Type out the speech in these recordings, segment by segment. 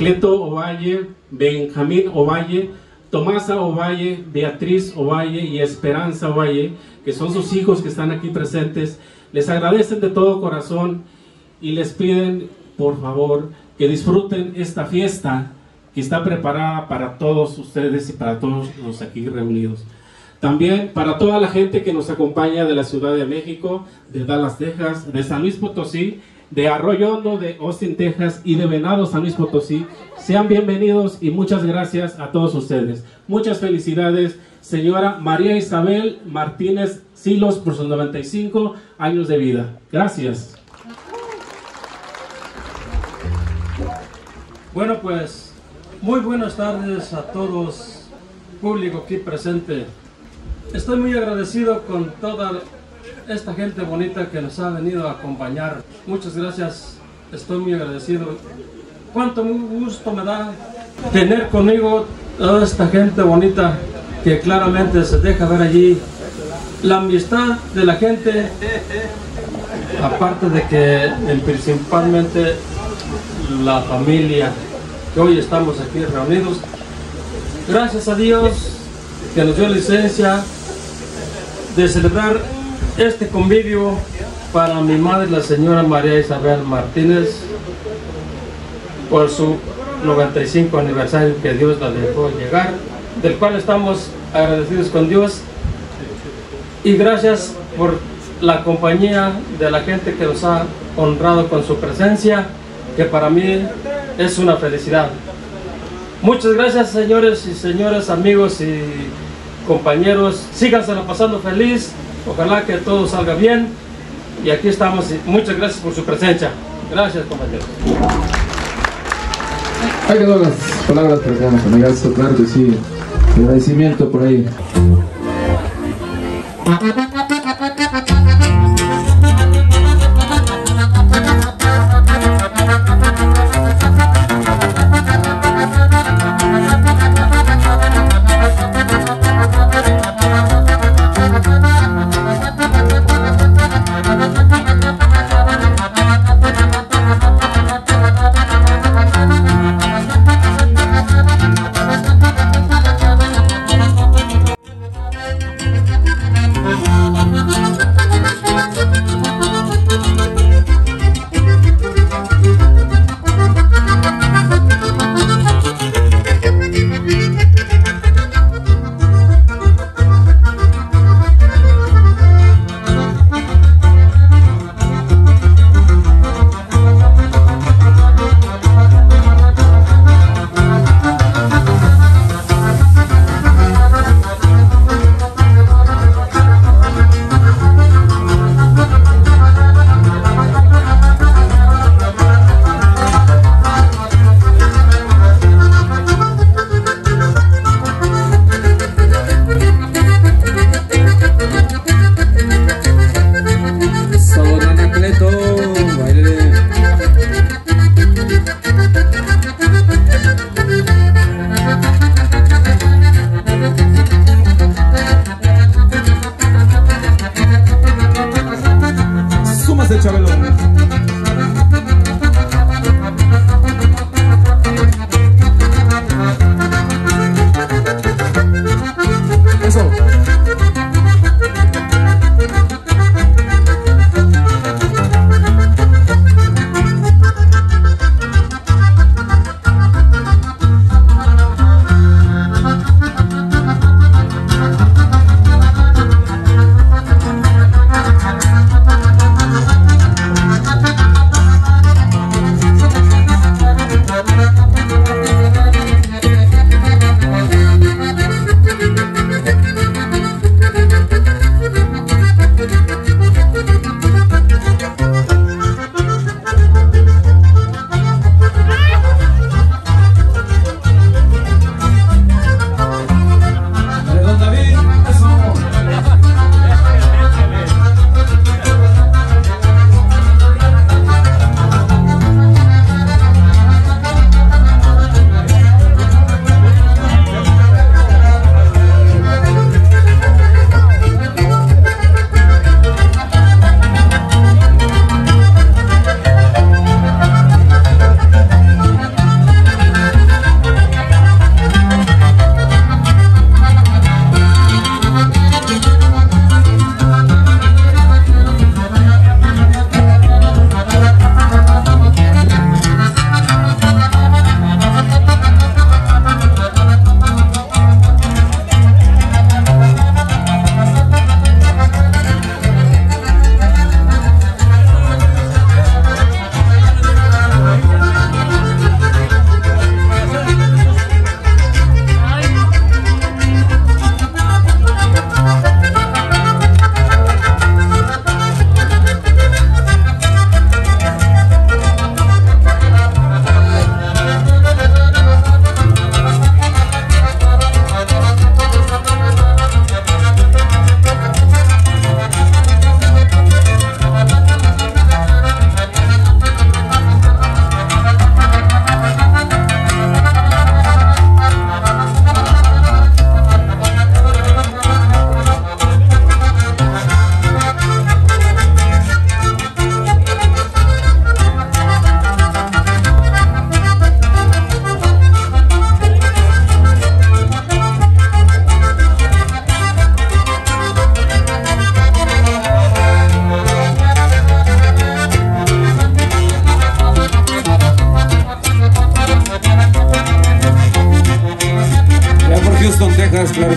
Beto Ovalle, Benjamín Ovalle, Tomasa Ovalle, Beatriz Ovalle y Esperanza Ovalle, que son sus hijos que están aquí presentes. Les agradecen de todo corazón y les piden, por favor, que disfruten esta fiesta que está preparada para todos ustedes y para todos los aquí reunidos. También para toda la gente que nos acompaña de la Ciudad de México, de Dallas, Texas, de San Luis Potosí, de Arroyo Hondo, de Austin, Texas y de Venado, San Luis Potosí. Sean bienvenidos y muchas gracias a todos ustedes. Muchas felicidades, señora María Isabel Martínez Silos, por sus 95 años de vida. Gracias. Bueno, pues, muy buenas tardes a todos, público aquí presente. Estoy muy agradecido con toda esta gente bonita que nos ha venido a acompañar. Muchas gracias, estoy muy agradecido. Cuánto gusto me da tener conmigo toda esta gente bonita que claramente se deja ver allí. La amistad de la gente, aparte de que principalmente la familia que hoy estamos aquí reunidos. Gracias a Dios que nos dio licencia de celebrar este convivio para mi madre, la señora María Isabel Martínez, por su 95 aniversario que Dios la dejó llegar, del cual estamos agradecidos con Dios, y gracias por la compañía de la gente que nos ha honrado con su presencia, que para mí es una felicidad. Muchas gracias, señores y señoras, amigos y compañeros. Sígansela pasando feliz, ojalá que todo salga bien, y aquí estamos. Muchas gracias por su presencia. Gracias, compañeros. Hay que dar las palabras para que me gasto, claro que sí. Agradecimiento por ahí.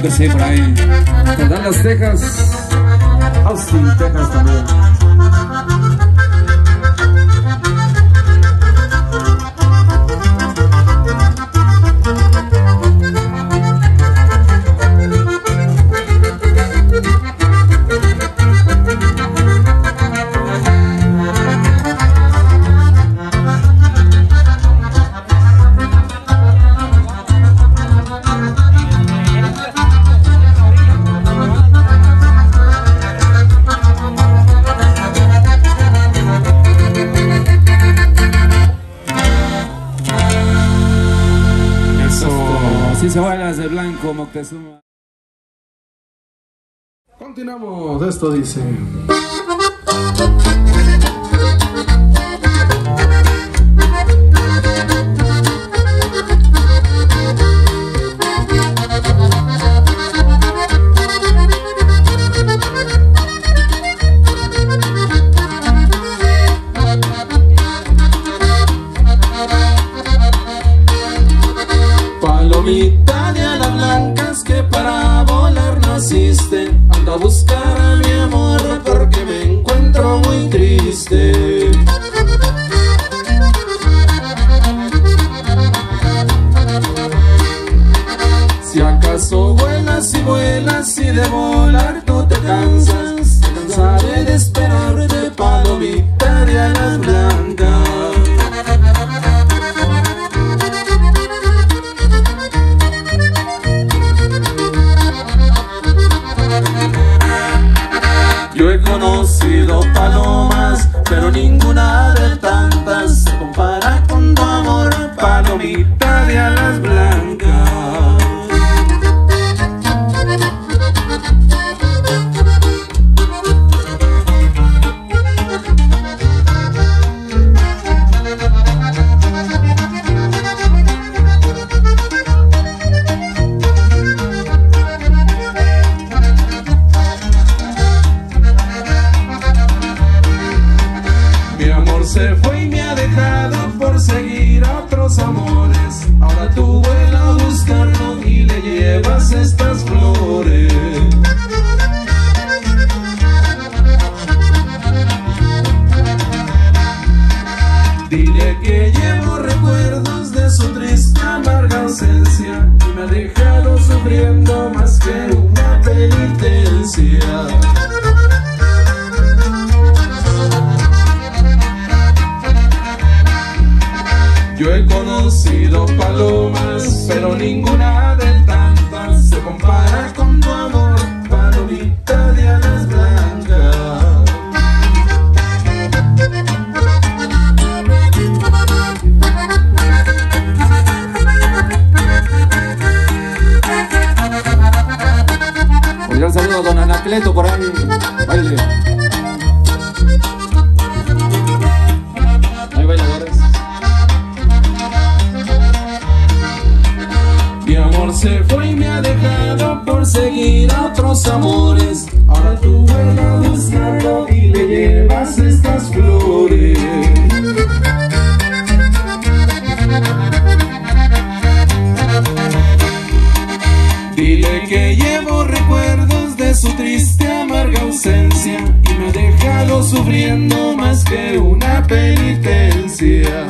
que sí, por ahí. En Dallas, Texas. Austin, Texas también. Así se baila de blanco, Moctezuma. Continuamos, esto dice. Palomita de alas blancas que para volar naciste, ando a buscar a mi amor porque me encuentro muy triste. Si acaso vuelas y de volar tú te cansas, te cansaré de esperarte, palomita de alas blancas. Yo he conocido palomas, pero ninguna de tantas se compara con tu amor, palomita de alas blancas. Se fue y me ha dejado por seguir a otros amores. Ahora tú vuelas a buscarlo y le llevas estas flores. Dile que llevo recuerdos de su triste, amarga ausencia y me ha dejado sufriendo más que una penitencia. Yo he conocido palomas, pero ninguna de tantas se compara con tu amor, palomita de alas blancas. Un saludo a don Anacleto por ahí. Baile. Hay bailadores. Mi amor se fue y me ha dejado por seguir a otros amores. Ahora tú vuelves a buscarlo y le llevas estas flores. Dile que llevo recuerdos de su triste, amarga ausencia y me ha dejado sufriendo más que una penitencia.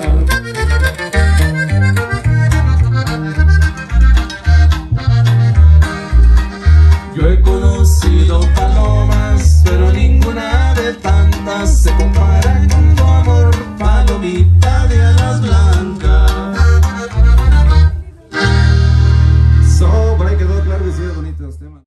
Yo he conocido palomas, pero ninguna de tantas se compara con tu amor, palomita de alas blancas. Por ahí quedó claro que sí, bonitos temas.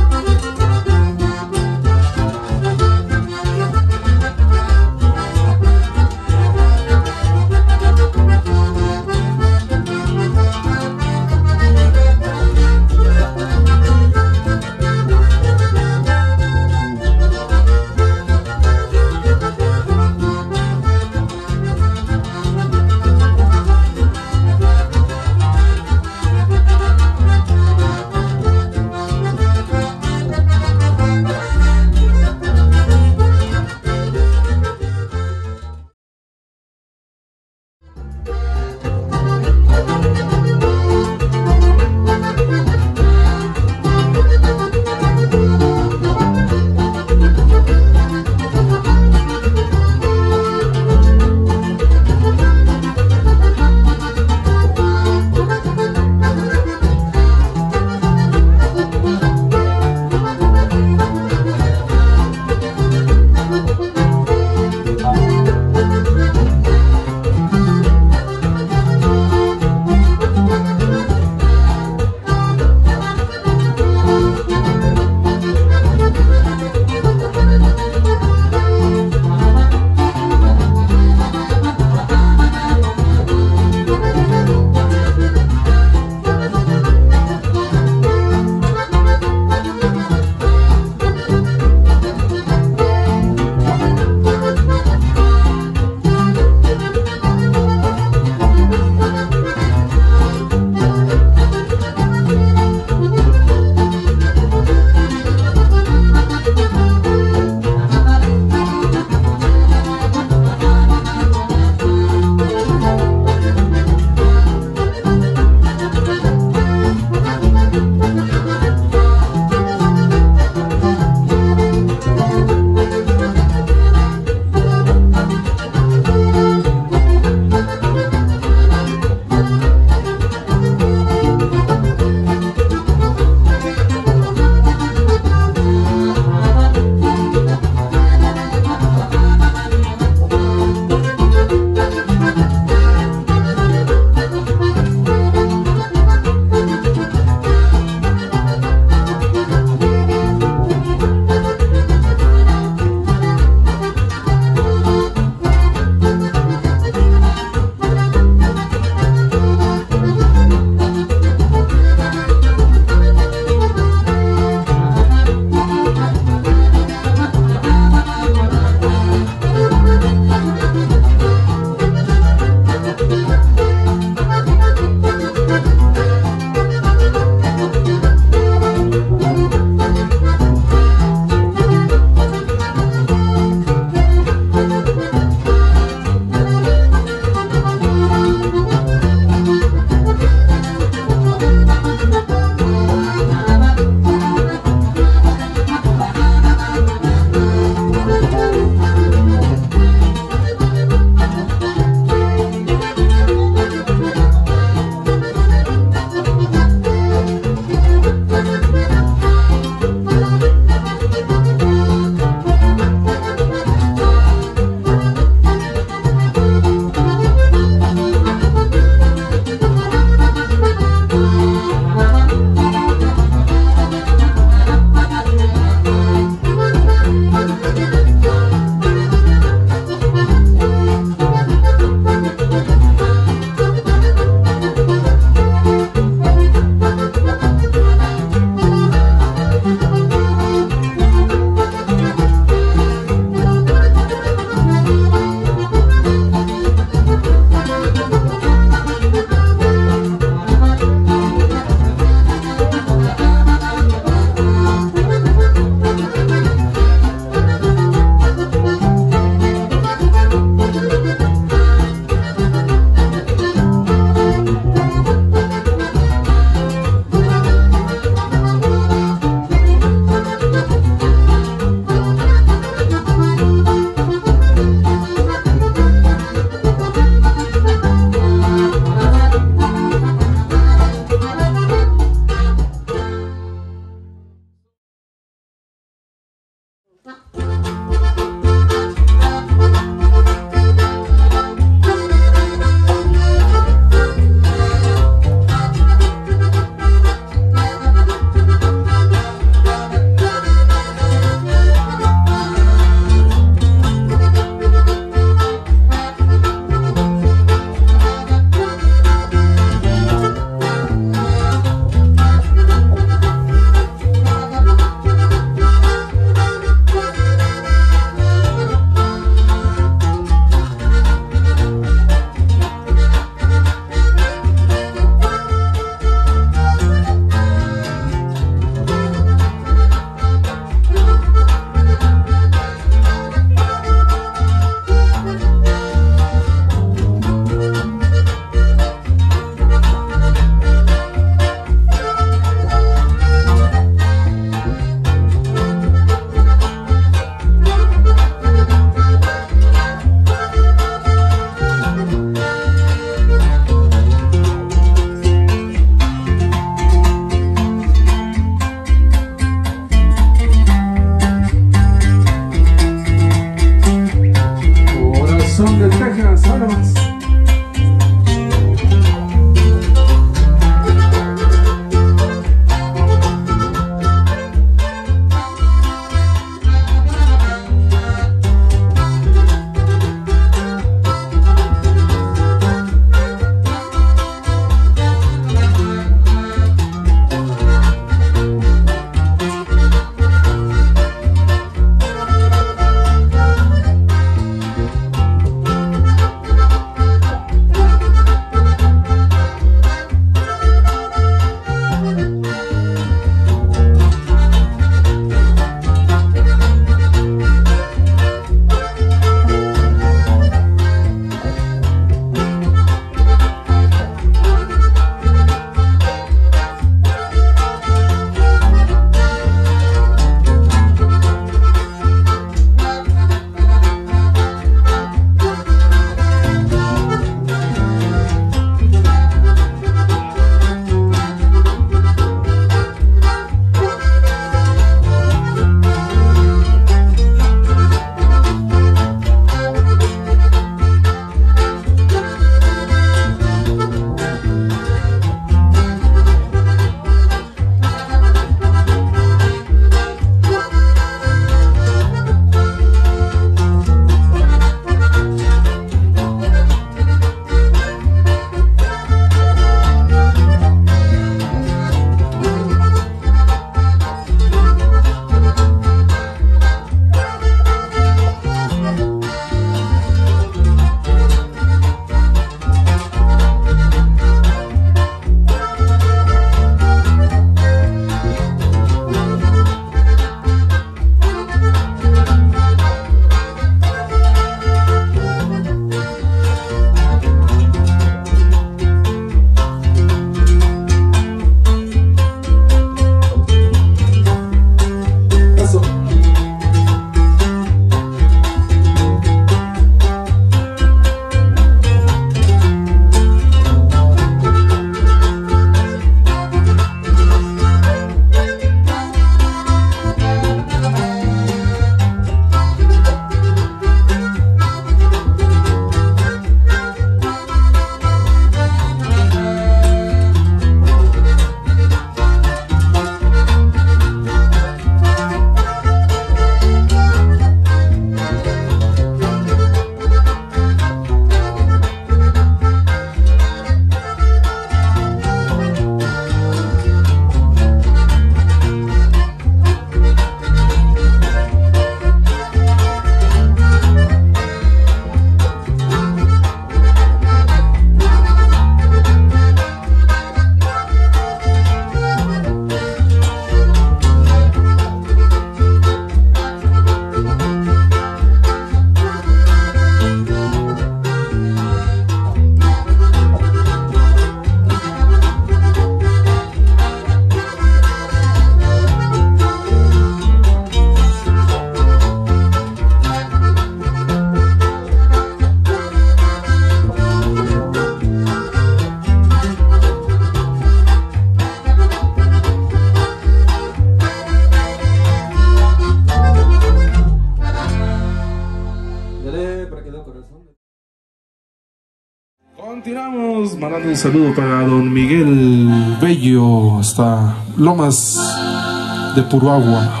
Continuamos mandando un saludo para don Miguel Bello, hasta Lomas de Puruagua.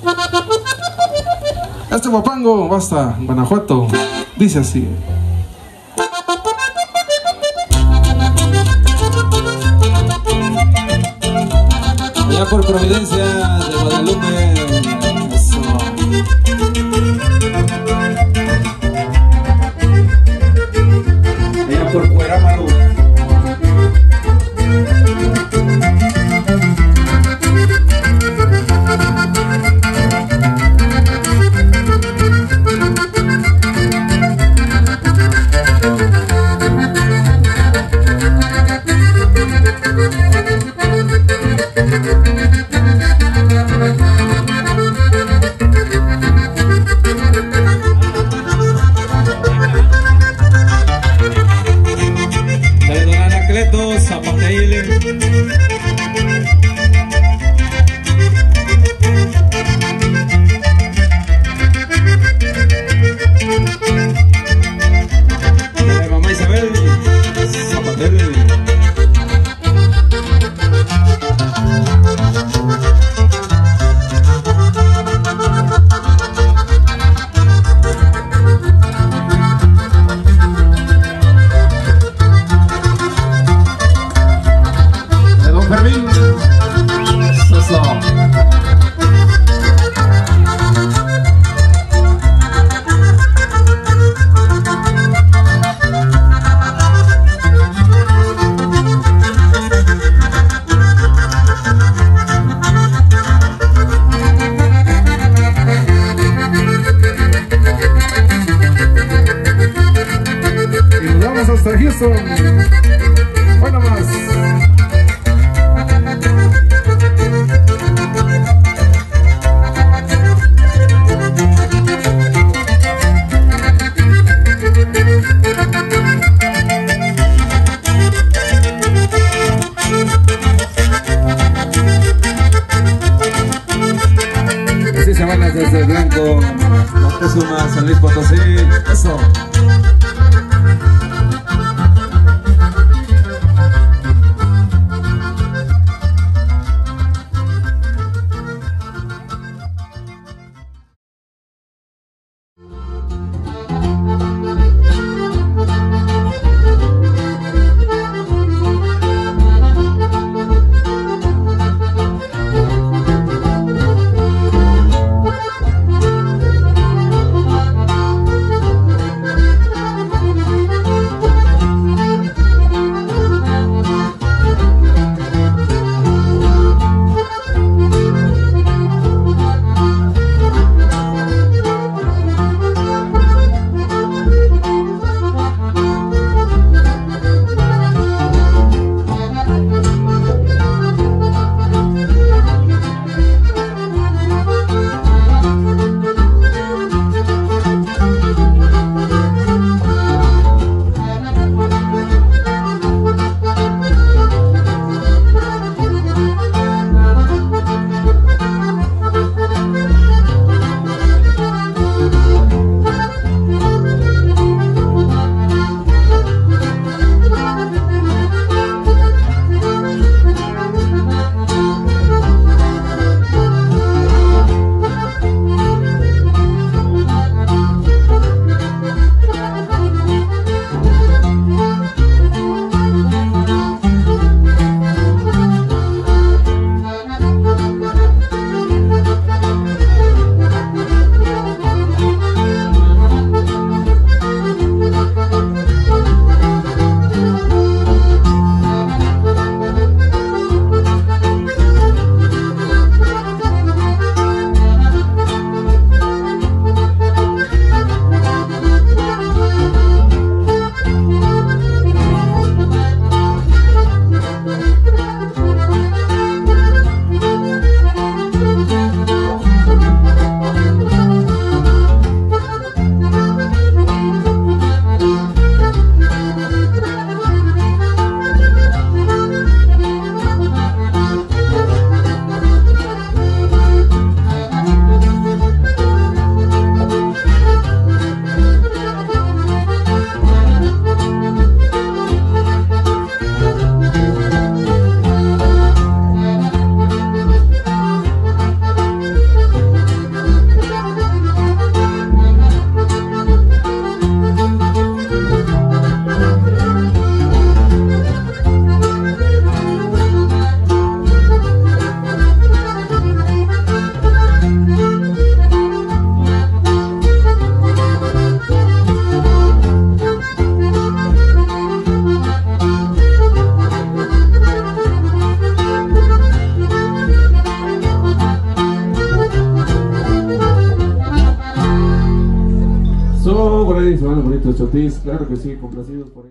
Este guapango va hasta Guanajuato, dice así. Allá por Providencia de Guadalupe. Eso. Allá por Cuerámaro. Bueno más. Así se van desde Blanco, Moctezuma, San Luis Potosí. Eso. se van los bonitos chotis, claro que sí, complacidos por ahí.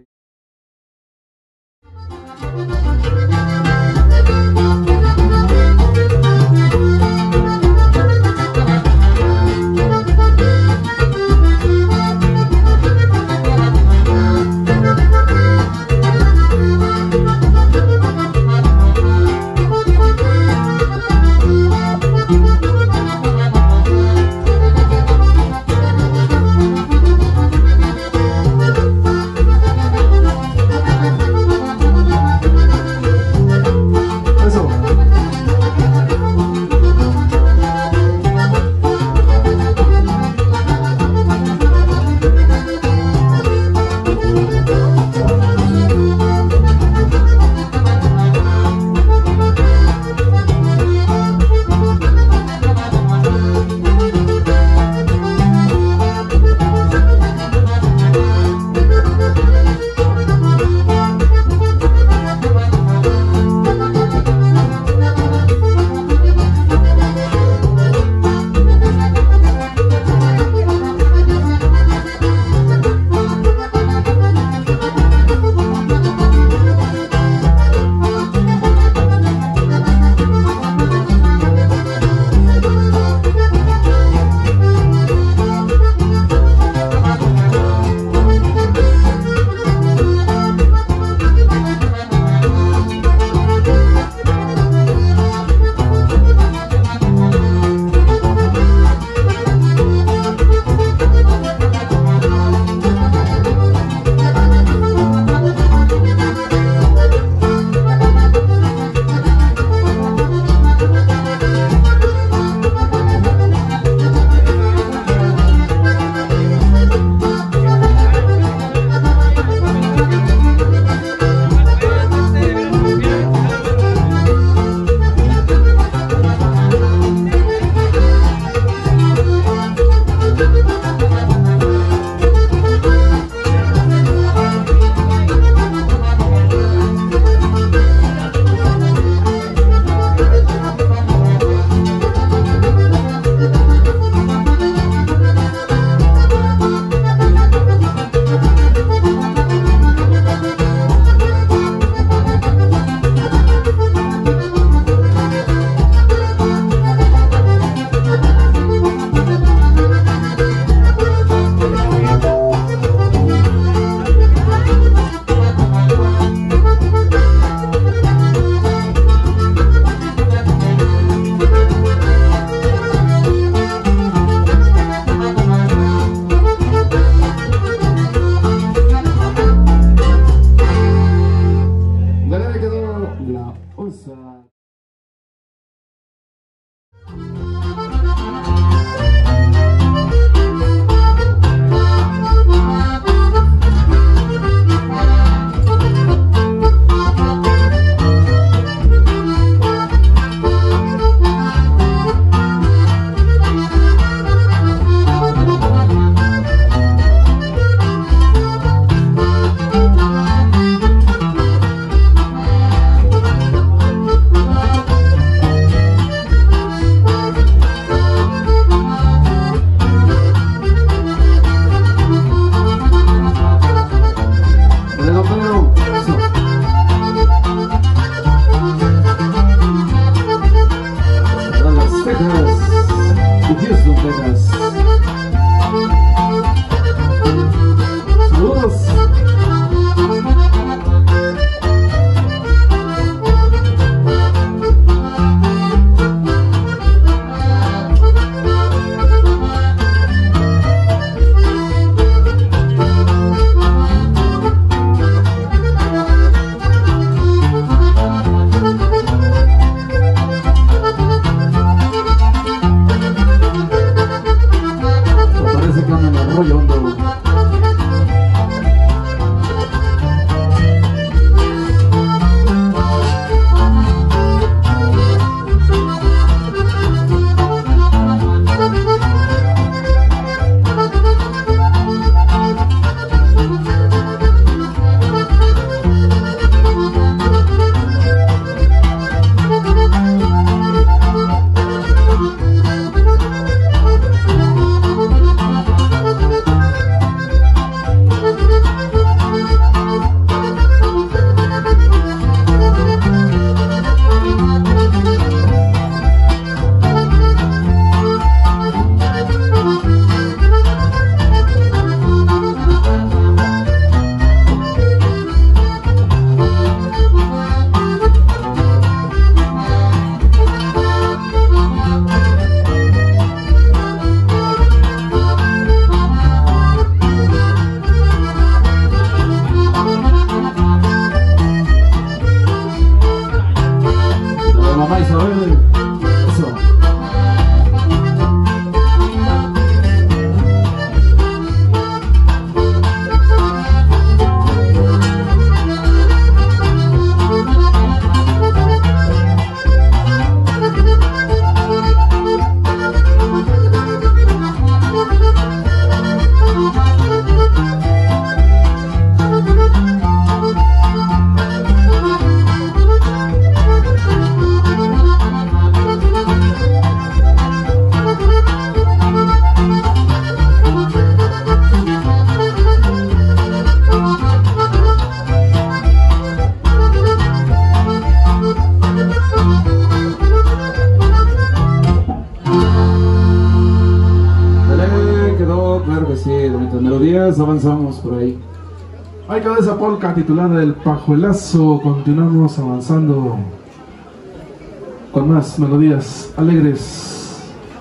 que sí, bonitas melodías, avanzamos por ahí. Ahí quedó esa polca titulada El Pajuelazo. Continuamos avanzando con más melodías alegres.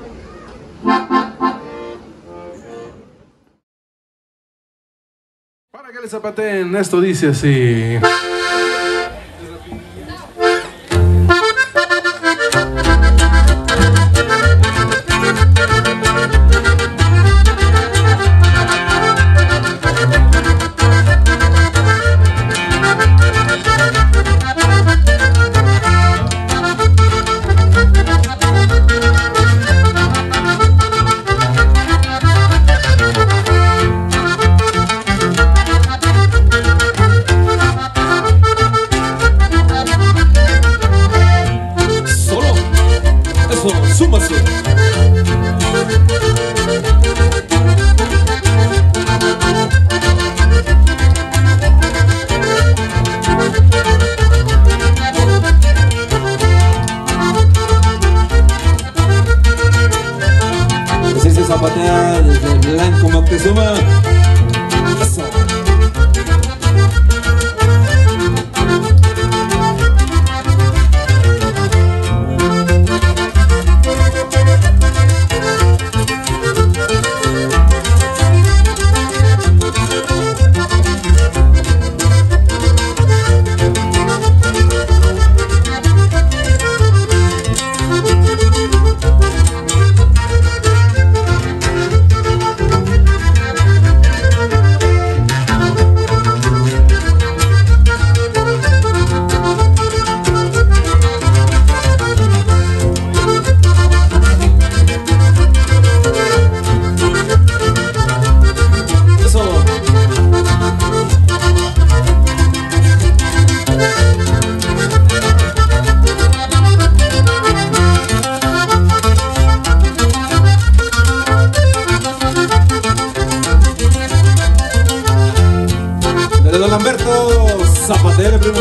Para que le zapateen, esto dice así. Súmase. Así se zapatea desde Blanco Moctezuma. Eso. Don Lamberto, zapatele, primo.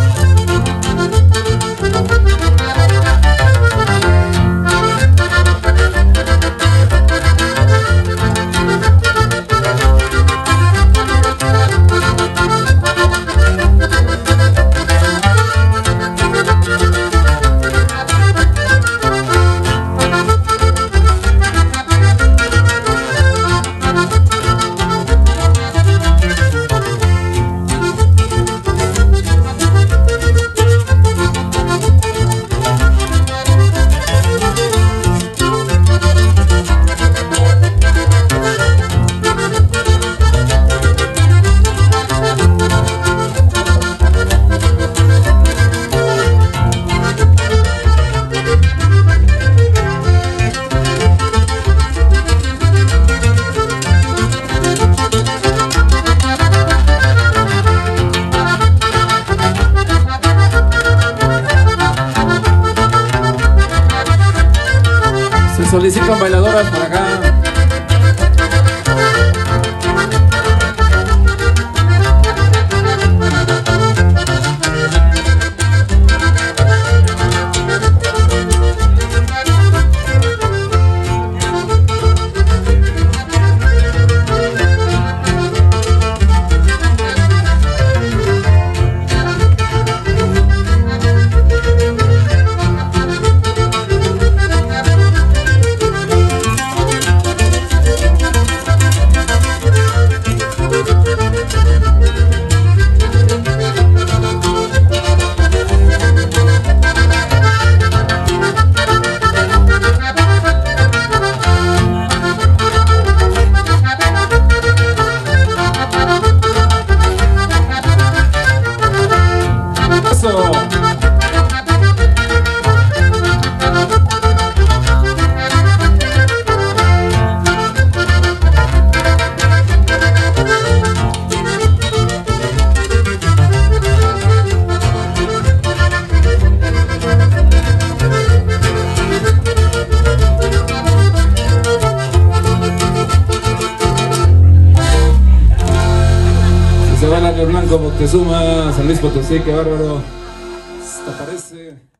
Se solicitan bailadoras para acá. Se va el año blanco Moctezuma, San Luis Potosí, qué bárbaro. Hasta parece.